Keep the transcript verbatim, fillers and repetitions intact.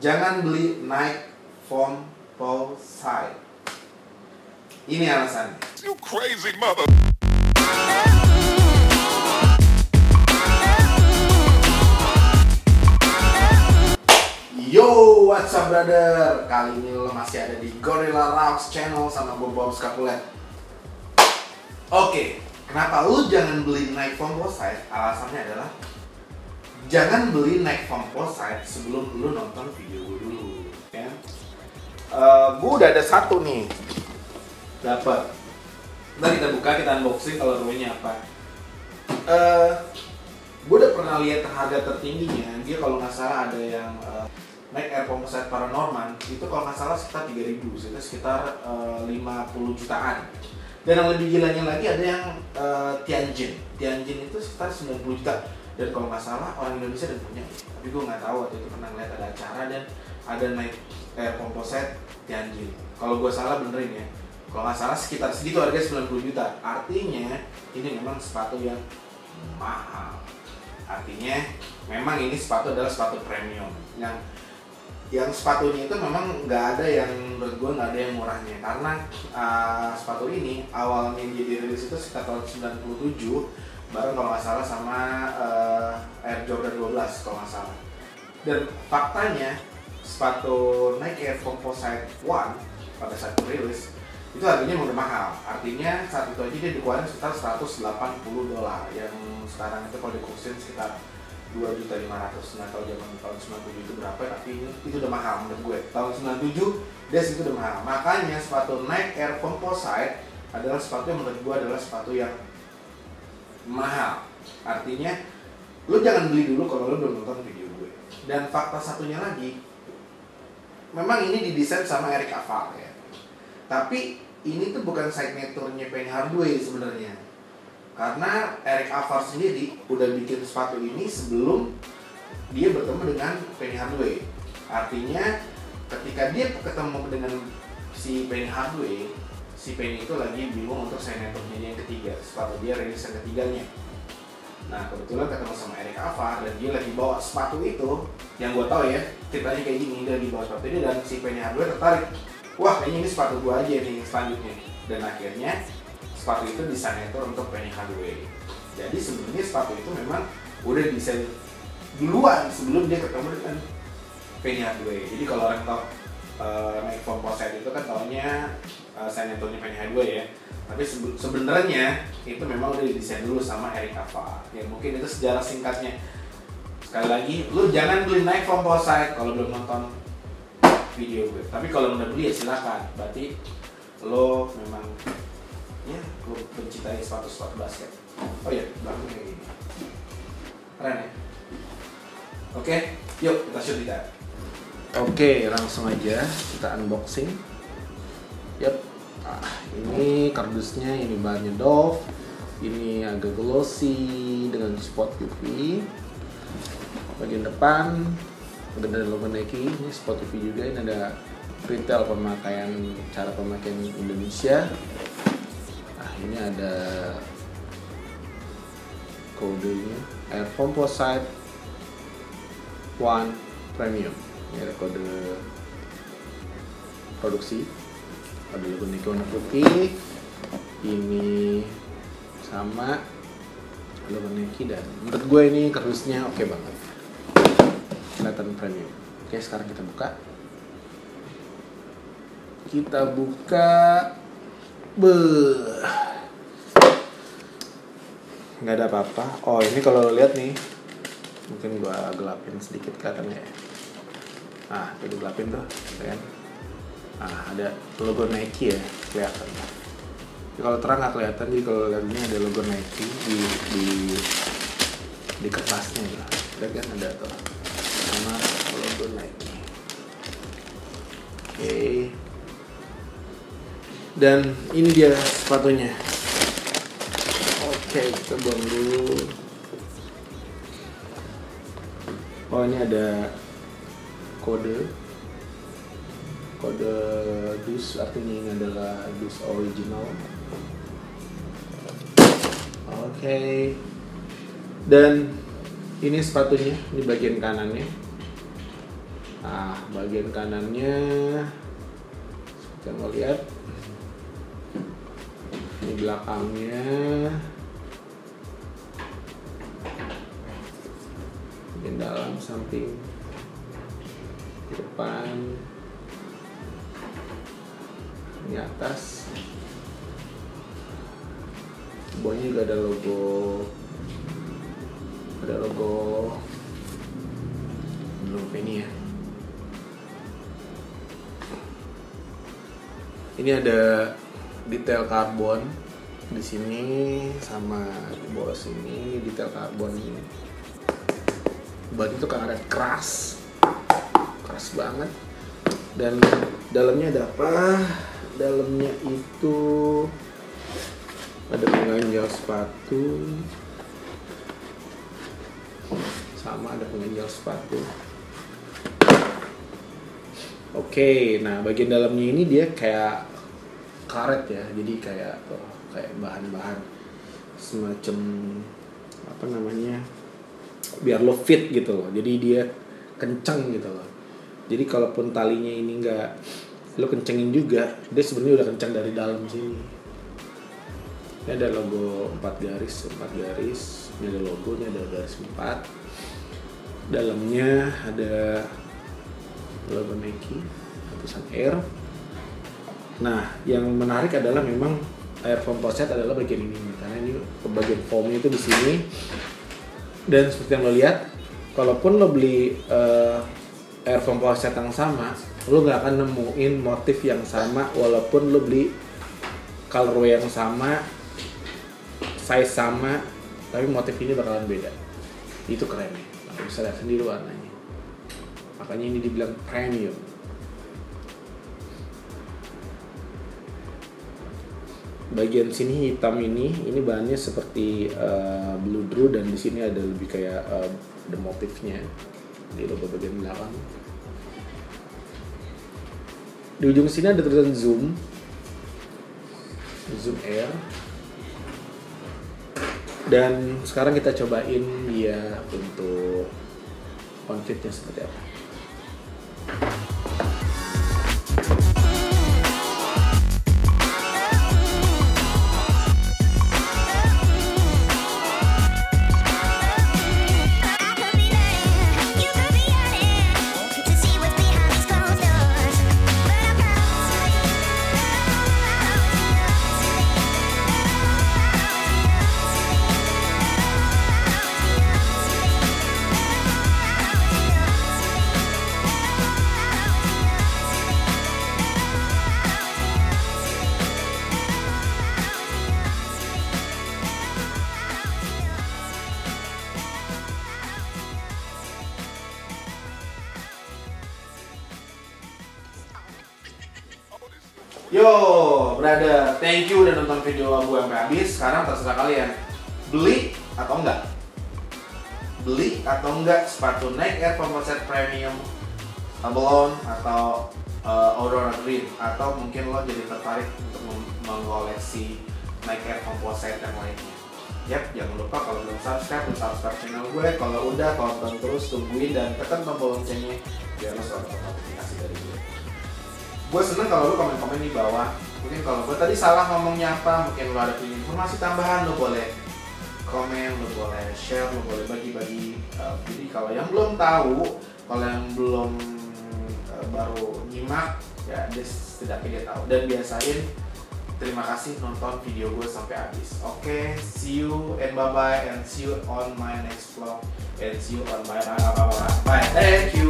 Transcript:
jangan beli Nike Composite. Ini alasannya. You crazy mother. Yo, what's up brother? Kali ini lo masih ada di Gorilla Rocks channel sama gue Bob Scapulet. Oke, kenapa lu jangan beli Nike Composite? Alasannya adalah jangan beli Nike Composite sebelum lu nonton video gue dulu, ya. Uh, gue udah ada satu nih, dapat. Ntar kita buka, kita unboxing kalau rumahnya apa. Uh, gue udah pernah lihat harga tertingginya. Dia kalau nggak salah ada yang uh, Nike Air Composite Paranorman itu kalau nggak salah sekitar tiga ribu, itu sekitar uh, lima puluh jutaan. Dan yang lebih gilanya lagi ada yang uh, Tianjin. Tianjin itu sekitar sembilan puluh juta. Dan kalau nggak salah orang Indonesia udah punya. Tapi gue nggak tahu waktu itu pernah ngeliat ada acara dan ada Nike Air Composite Tianjin. Kalau gue salah benerin ya. Kalau nggak salah sekitar segitu harganya sembilan puluh juta. Artinya ini memang sepatu yang mahal. Artinya memang ini sepatu adalah sepatu premium. Yang yang sepatunya itu memang nggak ada yang menurut gue nggak ada yang murahnya, karena uh, sepatu ini awalnya dia dirilis itu sekitar tahun sembilan puluh tujuh bareng kalau nggak salah sama uh, Air Jordan dua belas kalau nggak salah. Dan faktanya sepatu Nike Air Composite One pada saat rilis itu harganya udah mahal. Artinya saat itu aja dia dikeluarin sekitar seratus delapan puluh dolar, yang sekarang itu kalau dikursin sekitar dua juta lima ratus. Nggak tahu zaman tahun sembilan puluh tujuh itu berapa, tapi itu, itu udah mahal menurut gue. Tahun sembilan puluh tujuh dia segitu udah mahal. Makanya sepatu Nike Air Composite adalah sepatu yang menurut gue adalah sepatu yang mahal. Artinya lu jangan beli dulu kalau lu belum nonton video gue. Dan fakta satunya lagi, memang ini didesain sama Eric Avar ya. Tapi ini tuh bukan signature-nya Penny Hardaway sebenarnya. Karena Eric Avar sendiri udah bikin sepatu ini sebelum dia bertemu dengan Penny Hardaway. Artinya ketika dia ketemu dengan si Penny Hardaway, si Penny itu lagi bingung untuk signature-nya yang ketiga, sepatu dia rilis yang ketiganya. Nah kebetulan ketemu sama Eric Avar dan dia lagi bawa sepatu itu. Yang gue tahu ya, ceritanya kayak gini, dia lagi bawa sepatu ini dan si Penny Hardaway tertarik. Wah kayaknya ini sepatu gue aja nih selanjutnya. Dan akhirnya sepatu itu desainator untuk Penny Hardaway. Jadi sebenarnya sepatu itu memang udah desain duluan sebelum dia ketemu dengan Penny Hardaway. Jadi kalau orang tahu uh, Nike Composite itu kan taunya uh, signaturnya Penny Hardaway ya. Tapi sebe- sebenarnya itu memang udah didesain dulu sama Eric Avar. Ya mungkin itu sejarah singkatnya. Sekali lagi, lu jangan beli Nike Composite kalau belum nonton video gue. Tapi kalau udah beli ya silakan. Berarti lo memang ya, gue mencintai sepatu-sepatu basket. Oh iya, belakang kayak gini. Keren ya? Oke, yuk kita shoot kita. Oke, langsung aja kita unboxing. Yap, ah, ini kardusnya, ini bahannya Dove. Ini agak glossy dengan spot U V. Bagian depan udah ada logo Nike, ini spot U V juga. Ini ada retail pemakaian, cara pemakaian Indonesia. Ini ada kodenya Air Composite One Premium. Ini ada kode produksi, ada logo Nike warna putih. Ini sama logo Nike dan menurut gue ini kardusnya oke okay banget, kelihatan premium. Oke, sekarang kita buka. Kita buka. Beuh. Nggak ada apa-apa. Oh ini kalau lihat nih, mungkin gua gelapin sedikit kelihatannya ya. Ah, itu gelapin tuh, kan? Ah, ada logo Nike ya, kelihatan. Jadi kalau terang nggak kelihatan, jadi kalau lihat ini ada logo Nike di di di kertasnya gitu. Lihat kan ada tuh, sama logo Nike. Oke. Okay. Dan ini dia sepatunya. Oke, kita buang dulu. Oh, ini ada kode. Kode D U S, artinya ini adalah D U S original. Oke. Dan ini sepatunya di bagian kanannya. Nah, bagian kanannya seperti yang lo lihat, ini belakangnya, bagian dalam, samping, depan, ini atas, bawahnya juga ada logo, ada logo belum ini ya. Ini ada detail karbon di sini sama di bawah sini, detail karbon ini. Ban itu karet keras, keras banget. Dan dalamnya ada apa? Dalamnya itu ada pengganjal sepatu, sama ada pengganjal sepatu. Oke, nah bagian dalamnya ini dia kayak karet ya, jadi kayak oh, kayak bahan-bahan semacam apa namanya, biar lo fit gitu loh. Jadi dia kenceng gitu loh. Jadi kalaupun talinya ini enggak lo kencengin juga, dia sebenarnya udah kenceng dari dalam sini. Ini ada logo empat garis, empat garis. Ini ada logonya, ada garis empat. Dalamnya ada logo Nike, tulisan Air. Nah, yang menarik adalah memang air foam poset adalah bagian ini, karena ini bagian foamnya itu di sini. Dan seperti yang lo lihat, kalaupun lo beli uh, air foam poset yang sama, lo nggak akan nemuin motif yang sama, walaupun lo beli colorway yang sama, size sama, tapi motif ini bakalan beda. Itu keren ya, lo bisa lihat sendiri warnanya. Makanya ini dibilang premium. Bagian sini hitam ini, ini bahannya seperti uh, blue drew, dan di sini ada lebih kayak uh, the motifnya di logo bagian belakang. Di ujung sini ada tulisan Zoom, Zoom Air. Dan sekarang kita cobain dia untuk konfitnya seperti apa. Yo, brother, thank you udah nonton video gue sampai habis. Sekarang terserah kalian, beli atau enggak? Beli atau enggak sepatu Nike Air Foam Poset Premium Abalone atau uh, Aurora Green, atau mungkin lo jadi tertarik untuk mengoleksi Nike Air Foam Poset yang lainnya. Yap, jangan lupa kalau belum subscribe, belum subscribe channel gue. Kalau udah, tonton terus, tungguin dan tekan tombol loncengnya biar lo selalu dapat notifikasi dari gue. Gue seneng kalau lu komen-komen di bawah. Mungkin kalau gue tadi salah ngomongnya apa, mungkin lu ada punya informasi tambahan, lu boleh komen, lu boleh share, lu boleh bagi-bagi. Uh, jadi kalau yang belum tahu, kalau yang belum uh, baru nyimak, ya dia setidaknya dia tahu. Dan biasain, terima kasih nonton video gue sampai habis. Oke, okay, see you and bye-bye, and see you on my next vlog, and see you on my bye bye bye bye. Thank you.